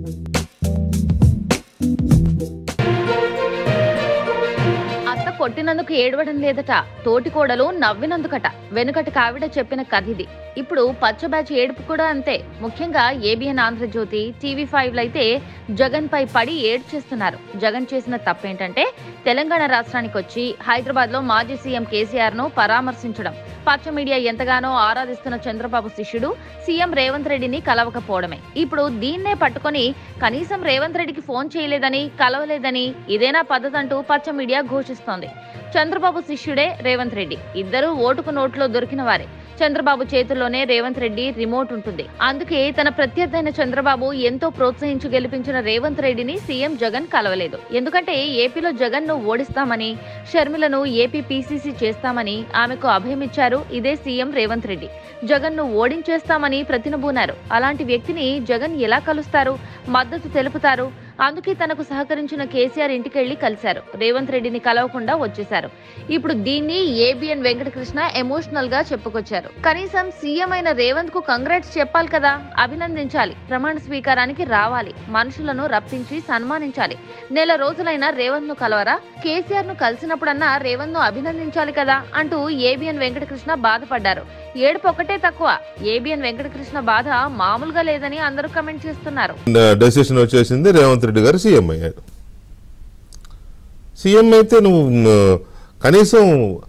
అత్త కొట్టినందుకు ఏడవడం లేదట, తోటికోడలు నవ్వినందుకట. వెనుకటి కావిడ చెప్పిన కథ ఇది. ఇప్పుడు పచ్చ బ్యాచ్ ఏడుపు కూడా అంతే. ముఖ్యంగా ఏబిఎన్ ఆంధ్రజ్యోతి, టీవీ5 అయితే జగన్ పై పడి ఏడ్చేస్తున్నారు. జగన్ చేసిన తప్పేంటంటే తెలంగాణ రాష్ట్రానికి వచ్చి హైదరాబాద్ లో మాజీ సీఎం కేసీఆర్ ను పరామర్శించడం. పచ్చ మీడియా ఎంతగానో ఆరాధిస్తున్న చంద్రబాబు శిష్యుడు సీఎం రేవంత్ రెడ్డిని కలవకపోవడమే. ఇప్పుడు దీన్నే పట్టుకొని కనీసం రేవంత్ రెడ్డికి ఫోన్ చేయలేదని, కలవలేదని ఇదేనా పద్ధతి అంటూ పచ్చ మీడియా ఘోషిస్తోంది. చంద్రబాబు శిష్యుడే రేవంత్ రెడ్డి. ఇద్దరూ ఓటుకు నోట్లో దొరికిన వారే. చంద్రబాబు చేతుల్లోనే రేవంత్ రెడ్డి రిమోట్ ఉంటుంది. అందుకే తన ప్రత్యర్థైన చంద్రబాబు ఎంతో ప్రోత్సహించి గెలిపించిన రేవంత్ రెడ్డిని సీఎం జగన్ కలవలేదు. ఎందుకంటే ఏపీలో జగన్ ను ఓడిస్తామని, షర్మిలను ఏపీ పీసీసీ చేస్తామని ఆమెకు అభయమిచ్చారు ఇదే సీఎం రేవంత్ రెడ్డి. జగన్ ను ఓడించేస్తామని ప్రతినబూనారు. అలాంటి వ్యక్తిని జగన్ ఎలా కలుస్తారు, మద్దతు తెలుపుతారు? అందుకే తనకు సహకరించిన కేసీఆర్ ఇంటికెళ్లి కలిశారు. రేవంత్ రెడ్డిని కలవకుండా వచ్చేశారు. ఇప్పుడు దీన్ని ఏబిఎన్ వెంకటకృష్ణ ఎమోషనల్ గా చెప్పుకొచ్చారు. కనీసం సీఎం అయిన రేవంత్ కు కంగ్రాట్స్ చెప్పాలి కదా, అభినందించాలి, ప్రమాణ స్వీకారానికి రావాలి, మనుషులను రప్పించి సన్మానించాలి. నెల రోజులైనా రేవంత్ ను కలవరా? కేసీఆర్ ను కలిసినప్పుడన్నా రేవంత్ ను అభినందించాలి కదా అంటూ ఏబిఎన్ వెంకటకృష్ణ బాధపడ్డారు. ఏడుపు ఒకటే తక్కువ. ఏబిఎన్ వెంకటకృష్ణ బాధ మామూలుగా లేదని అందరూ కమెంట్ చేస్తున్నారు. డెసిషన్ వచ్చేసింది, రేవంత్ రెడ్డి గారు సీఎం అయ్యాడు. సీఎం అయితే నువ్వు కనీసం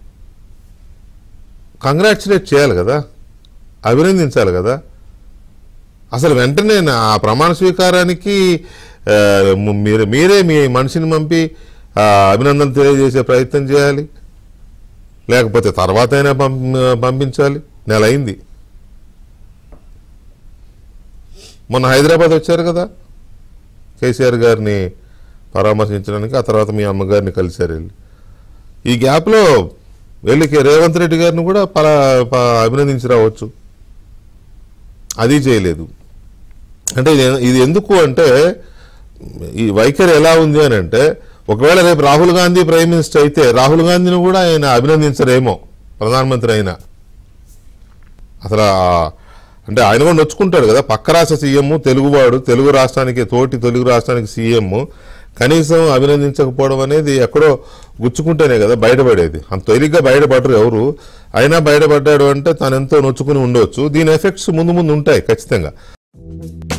కంగ్రాచులేట్ చేయాలి కదా, అభినందించాలి కదా. అసలు వెంటనే ఆ ప్రమాణ స్వీకారానికి మీరే మీ మనిషిని పంపి అభినందన తెలియజేసే ప్రయత్నం చేయాలి, లేకపోతే తర్వాత అయినా పంపించాలి. నెల అయింది. మొన్న హైదరాబాద్ వచ్చారు కదా కేసీఆర్ గారిని పరామర్శించడానికి, ఆ తర్వాత మీ అమ్మగారిని కలిశారు వెళ్ళి. ఈ గ్యాప్లో వెళ్ళి రేవంత్ రెడ్డి గారిని కూడా అభినందించి రావచ్చు. అది చేయలేదు. అంటే ఇది ఎందుకు అంటే ఈ వైఖరి ఎలా ఉంది అని అంటే, ఒకవేళ రేపు రాహుల్ గాంధీ ప్రైమ్ మినిస్టర్ అయితే రాహుల్ గాంధీని కూడా ఆయన అభినందించరేమో, ప్రధానమంత్రి అయినా. అసలు అంటే ఆయన కూడా నొచ్చుకుంటాడు కదా, పక్క రాష్ట్ర సీఎం, తెలుగువాడు, తెలుగు రాష్ట్రానికి సీఎం కనీసం అభినందించకపోవడం అనేది ఎక్కడో గుచ్చుకుంటేనే కదా బయటపడేది. అంత తేలిగ్గా బయటపడరు ఎవరు. అయినా బయటపడ్డాడు అంటే తను ఎంతో నొచ్చుకుని ఉండవచ్చు. దీని ఎఫెక్ట్స్ ముందు ఉంటాయి ఖచ్చితంగా.